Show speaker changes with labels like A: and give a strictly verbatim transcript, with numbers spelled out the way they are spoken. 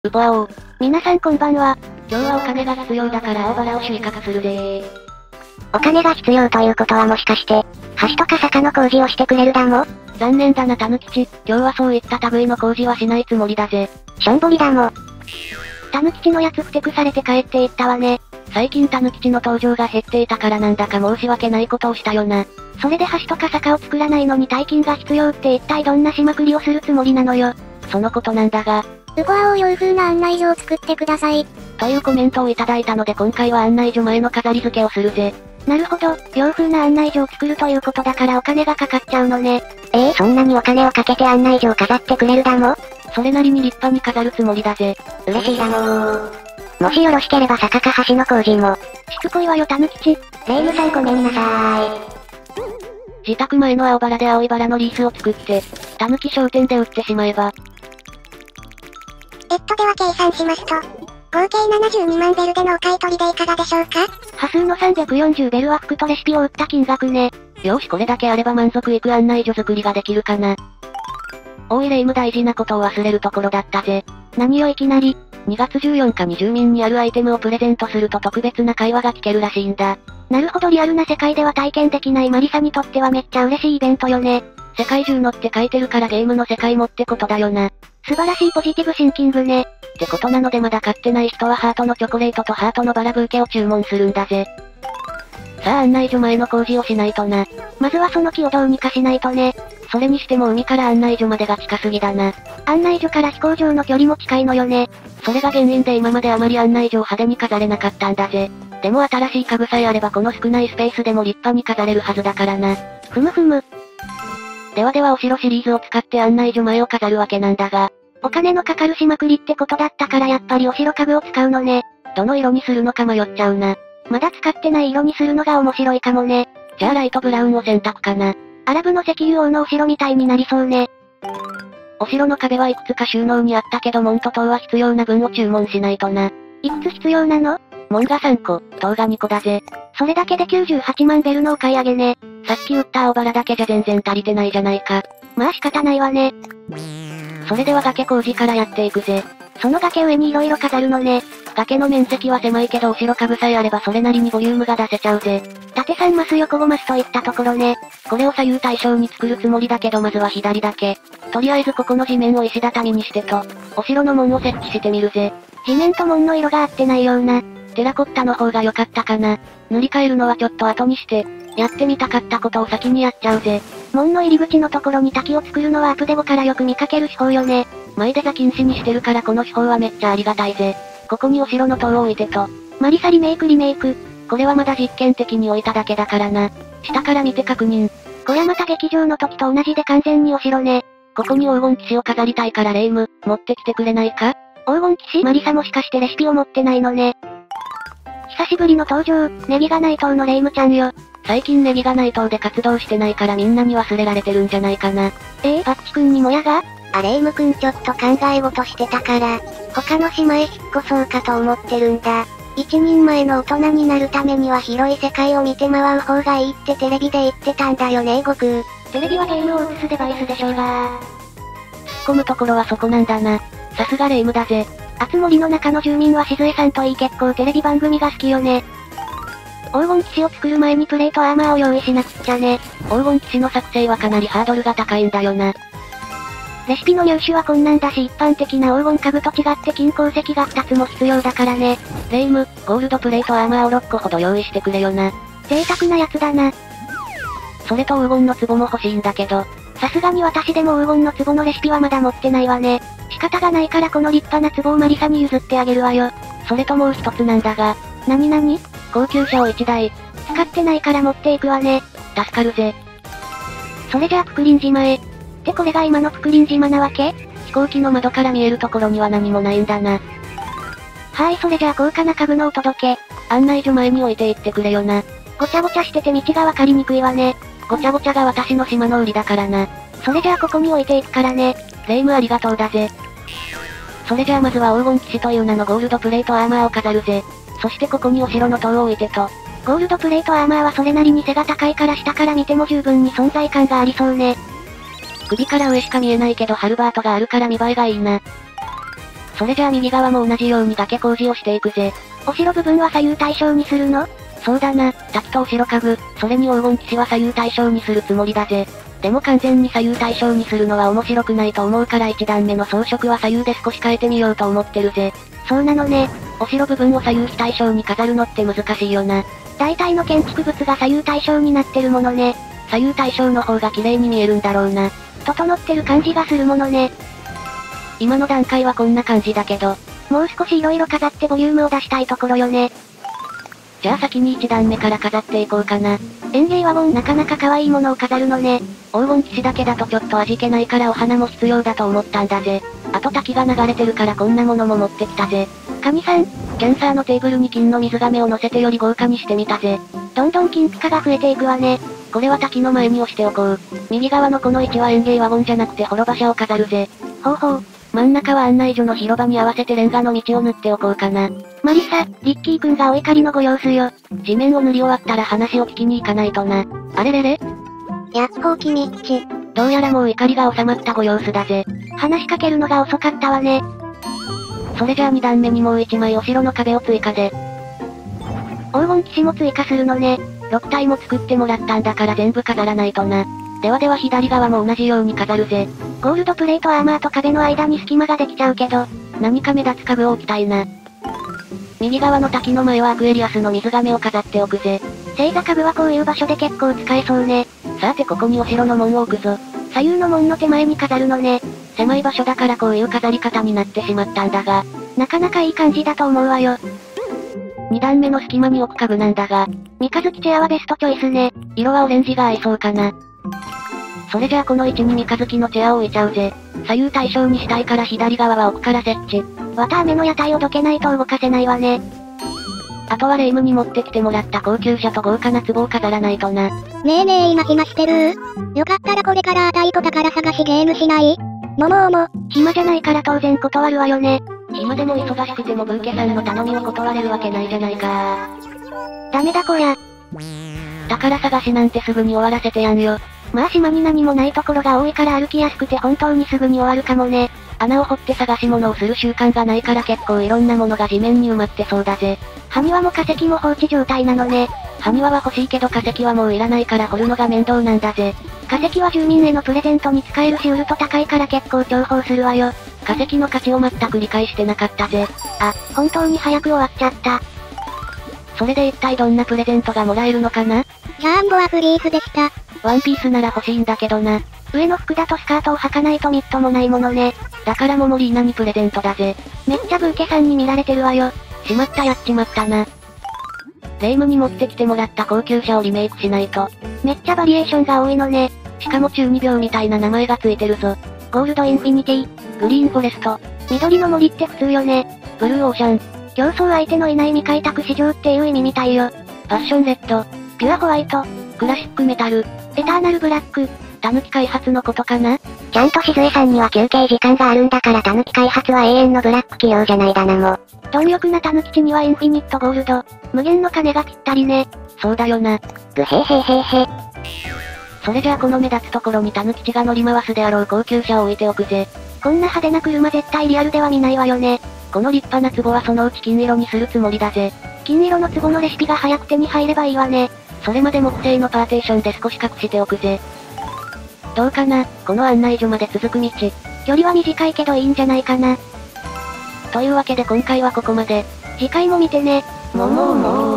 A: ウポアオー。
B: 皆さんこんばんは。
A: 今日はお金が必要だから青バラを収穫するぜー。
B: お金が必要ということはもしかして、橋とか坂の工事をしてくれるだも？
A: 残念だなたぬきち、今日はそういった類の工事はしないつもりだぜ。
B: しょんぼりだも。たぬきちのやつふてくされて帰っていったわね。
A: 最近たぬきちの登場が減っていたからなんだか申し訳ないことをしたよな。
B: それで橋とか坂を作らないのに大金が必要って一体どんなしまくりをするつもりなのよ。
A: そのことなんだが、
B: ウポアオいう風な案内所を作ってください。
A: というコメントをいただいたので今回は案内所前の飾り付けをするぜ。
B: なるほど、洋風な案内所を作るということだからお金がかかっちゃうのね。
C: ええー、そんなにお金をかけて案内所を飾ってくれるだも？
A: それなりに立派に飾るつもりだぜ。
C: 嬉しいだもー。もしよろしければ坂か橋の工事も。
B: しつこいわよたぬきち。
C: レイムさんごめんなさーい。
A: 自宅前の青バラで青いバラのリースを作って、たぬき商店で売ってしまえば。
C: えっとでは計算しますと、合計ななじゅうにまんベルでのお買い取りでいかがでしょうか？
B: 端数のさんびゃくよんじゅうベルは服とレシピを売った金額ね。
A: よーしこれだけあれば満足いく案内所作りができるかな。おいレイム大事なことを忘れるところだったぜ。
B: 何よいきなり。
A: にがつじゅうよっかに住民にあるアイテムをプレゼントすると特別な会話が聞けるらしいんだ。
B: なるほどリアルな世界では体験できないマリサにとってはめっちゃ嬉しいイベントよね。
A: 世界中のって書いてるからゲームの世界もってことだよな。
B: 素晴らしいポジティブシンキングね。
A: ってことなのでまだ買ってない人はハートのチョコレートとハートのバラブーケを注文するんだぜ。さあ案内所前の工事をしないとな。
B: まずはその木をどうにかしないとね。
A: それにしても海から案内所までが近すぎだな。
B: 案内所から飛行場の距離も近いのよね。
A: それが原因で今まであまり案内所を派手に飾れなかったんだぜ。でも新しい家具さえあればこの少ないスペースでも立派に飾れるはずだからな。
B: ふむふむ。
A: ではではお城シリーズを使って案内所前を飾るわけなんだが。
B: お金のかかるしまくりってことだったからやっぱりお城家具を使うのね。
A: どの色にするのか迷っちゃうな。
B: まだ使ってない色にするのが面白いかもね。
A: じゃあライトブラウンを選択かな。
B: アラブの石油王のお城みたいになりそうね。
A: お城の壁はいくつか収納にあったけど門と塔は必要な分を注文しないとな。
B: いくつ必要なの？
A: 門がさんこ、塔がにこだぜ。
B: それだけできゅうじゅうはちまんベルのお買い上げね。
A: さっき売った青バラだけじゃ全然足りてないじゃないか。
B: まあ仕方ないわね。
A: それでは崖工事からやっていくぜ。
B: その崖上に色々飾るのね。
A: 崖の面積は狭いけどお城家具さえあればそれなりにボリュームが出せちゃうぜ。
B: 縦さんマス横ごマスといったところね。
A: これを左右対称に作るつもりだけどまずは左だけ。とりあえずここの地面を石畳にしてと、お城の門を設置してみるぜ。
B: 地面と門の色が合ってないような。
A: テラコッタの方が良かったかな。塗り替えるのはちょっと後にして、やってみたかったことを先にやっちゃうぜ。
B: 門の入り口のところに滝を作るのはアプデボからよく見かける手法よね。
A: 前で座禁止にしてるからこの手法はめっちゃありがたいぜ。ここにお城の塔を置いてと。
B: マリサリメイクリメイク。
A: これはまだ実験的に置いただけだからな。下から見て確認。
B: こりゃまた劇場の時と同じで完全にお城ね。
A: ここに黄金騎士を飾りたいからレイム、持ってきてくれないか？
B: 黄金騎士？マリサもしかしてレシピを持ってないのね。久しぶりの登場、ネギがない塔のレイムちゃんよ。
A: 最近ネギがない塔で活動してないからみんなに忘れられてるんじゃないかな。
B: えー、パッチくんにもやが？
C: あ、レイムくんちょっと考え事してたから、他の島へ引っ越そうかと思ってるんだ。一人前の大人になるためには広い世界を見て回る方がいいってテレビで言ってたんだよね、悟空。
B: テレビはゲームを映すデバイスでしょうが。
A: 突っ込むところはそこなんだな。さすがレイムだぜ。
B: あつ森の中の住民は静江さんといい結構テレビ番組が好きよね。黄金騎士を作る前にプレートアーマーを用意しなくっちゃね。
A: 黄金騎士の作成はかなりハードルが高いんだよな。
B: レシピの入手は困難だし一般的な黄金家具と違って金鉱石がふたつも必要だからね。
A: レイム、ゴールドプレートアーマーをろっこほど用意してくれよな。
B: 贅沢なやつだな。
A: それと黄金の壺も欲しいんだけど。
B: さすがに私でも黄金の壺のレシピはまだ持ってないわね。仕方がないからこの立派な壺をマリサに譲ってあげるわよ。
A: それともう一つなんだが。
B: なになに？
A: 高級車をいちだい。
B: 使ってないから持っていくわね。
A: 助かるぜ。
B: それじゃあプクリン島へ。ってこれが今のプクリン島なわけ？
A: 飛行機の窓から見えるところには何もないんだな。
B: はいそれじゃあ高価な家具のお届け。
A: 案内所前に置いていってくれよな。
B: ごちゃごちゃしてて道がわかりにくいわね。
A: ごちゃごちゃが私の島の売りだからな。
B: それじゃあここに置いていくからね。
A: レイムありがとうだぜ。それじゃあまずは黄金騎士という名のゴールドプレートアーマーを飾るぜ。そしてここにお城の塔を置いてと。
B: ゴールドプレートアーマーはそれなりに背が高いから下から見ても十分に存在感がありそうね。
A: 首から上しか見えないけどハルバートがあるから見栄えがいいな。 それじゃあ右側も同じように崖工事をしていくぜ。
B: お城部分は左右対称にするの？
A: そうだな、滝とお城家具、それに黄金騎士は左右対称にするつもりだぜ。でも完全に左右対称にするのは面白くないと思うから一段目の装飾は左右で少し変えてみようと思ってるぜ。
B: そうなのね。
A: お城部分を左右非対称に飾るのって難しいよな。
B: 大体の建築物が左右対称になってるものね。
A: 左右対称の方が綺麗に見えるんだろうな。
B: 整ってる感じがするものね。
A: 今の段階はこんな感じだけど、
B: もう少し色々飾ってボリュームを出したいところよね。
A: じゃあ先に一段目から飾っていこうかな。
B: 園芸ワゴンなかなか可愛いものを飾るのね。
A: 黄金騎士だけだとちょっと味気ないからお花も必要だと思ったんだぜ。あと滝が流れてるからこんなものも持ってきたぜ。
B: 神さん、
A: キャンサーのテーブルに金の水亀を乗せてより豪華にしてみたぜ。
B: どんどん金ピカが増えていくわね。
A: これは滝の前に押しておこう。右側のこの位置は園芸ワゴンじゃなくて滅場車を飾るぜ。
B: ほうほう。
A: 真ん中は案内所の広場に合わせてレンガの道を塗っておこうかな。
B: マリサ、リッキーくんがお怒りのご様子よ。
A: 地面を塗り終わったら話を聞きに行かないとな。あれれれ？
C: やっほー君っち。
A: どうやらもう怒りが収まったご様子だぜ。
B: 話しかけるのが遅かったわね。
A: それじゃあに段目にもういちまいお城の壁を追加で。
B: 黄金騎士も追加するのね。
A: ろく体も作ってもらったんだから全部飾らないとな。ではでは左側も同じように飾るぜ。
B: ゴールドプレートアーマーと壁の間に隙間ができちゃうけど、
A: 何か目立つ家具を置きたいな。右側の滝の前はアクエリアスの水亀を飾っておくぜ。
B: 星座家具はこういう場所で結構使えそうね。
A: さてここにお城の門を置くぞ。
B: 左右の門の手前に飾るのね。
A: 狭い場所だからこういう飾り方になってしまったんだが、
B: なかなかいい感じだと思うわよ。
A: に段目の隙間に置く家具なんだが、
B: 三日月チェアはベストチョイスね。
A: 色はオレンジが合いそうかな。それじゃあこの位置に三日月のチェアを置いちゃうぜ。左右対称にしたいから左側は奥から設置。
B: 綿あめの屋台をどけないと動かせないわね。
A: あとはレイムに持ってきてもらった高級車と豪華な壺を飾らないとな。
C: ねえねえ今暇してる？よかったらこれからあたいと宝探しゲームしない？ももーも。
B: 暇じゃないから当然断るわよね。
A: 暇でも忙しくてもブーケさんの頼みを断れるわけないじゃないか。
B: ダメだこりゃ。
A: 宝探しなんてすぐに終わらせてやんよ。
B: まあ島に何もないところが多いから歩きやすくて本当にすぐに終わるかもね。
A: 穴を掘って探し物をする習慣がないから結構いろんなものが地面に埋まってそうだぜ。
B: 埴輪も化石も放置状態なのね。
A: 埴輪は欲しいけど化石はもういらないから掘るのが面倒なんだぜ。
B: 化石は住民へのプレゼントに使えるし売ると高いから結構重宝するわよ。
A: 化石の価値を全く理解してなかったぜ。
B: あ、本当に早く終わっちゃった。
A: それで一体どんなプレゼントがもらえるのかな？
C: ジャンボはフリーズでした。
A: ワンピースなら欲しいんだけどな。
B: 上の服だとスカートを履かないとみっともないものね。
A: だからモモリーナにプレゼントだぜ。
B: めっちゃブーケさんに見られてるわよ。
A: しまったやっちまったな。レイムに持ってきてもらった高級車をリメイクしないと。
B: めっちゃバリエーションが多いのね。
A: しかも中二病みたいな名前がついてるぞ。
B: ゴールドインフィニティ、
A: グリーンフォレスト、
B: 緑の森って普通よね。
A: ブルーオーシャン、
B: 競争相手のいない未開拓市場っていう意味みたいよ。
A: パッションレッド、
B: ピュアホワイト、
A: クラシックメタル、
B: エターナルブラック、
A: タヌキ開発のことかな？
C: ちゃんとしずえさんには休憩時間があるんだからタヌキ開発は永遠のブラック企業じゃないだなも。
B: 貪欲なタヌキ地にはインフィニットゴールド、無限の金がぴったりね。
A: そうだよな。
C: ぐへへへへ。
A: それじゃあこの目立つところにタヌキ地が乗り回すであろう高級車を置いておくぜ。
B: こんな派手な車絶対リアルでは見ないわよね。
A: この立派な壺はそのうち金色にするつもりだぜ。
B: 金色の壺のレシピが早く手に入ればいいわね。
A: それまで木製のパーテーションで少し隠しておくぜ。どうかな、この案内所まで続く道。
B: 距離は短いけどいいんじゃないかな。
A: というわけで今回はここまで。
B: 次回も見てね。
A: もももー。